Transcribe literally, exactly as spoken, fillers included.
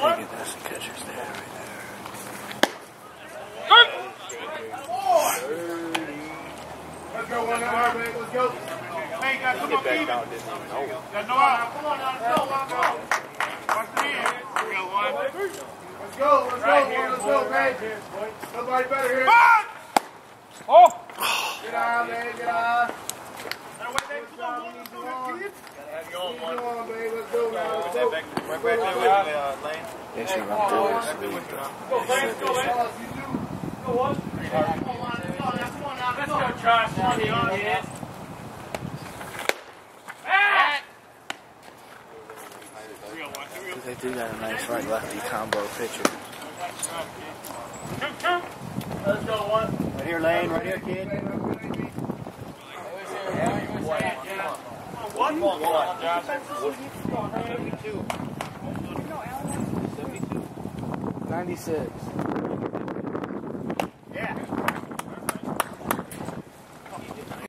take it. That's the catcher's there, right there. Let's go, one hour, man. Let's go. Hey, guys, come on, Pete. Got no out. Come on, let's go, let's go. Watch the end. We got one. Let's go, let's go, let's go, man. Nobody better here. Oh! Get out, man, get out. Come on, man. Come on, man. Let's go, man. Let's go. Right back there with Lane. They should run through this week. Go, man. Go, man. Go, what? Come on, let's go. Let's go, Josh. Come on, yeah. They do got a nice right-lefty combo pitcher. Let's go, one. Right here, Lane. Right here, kid. One, one, one, Josh. ninety-six.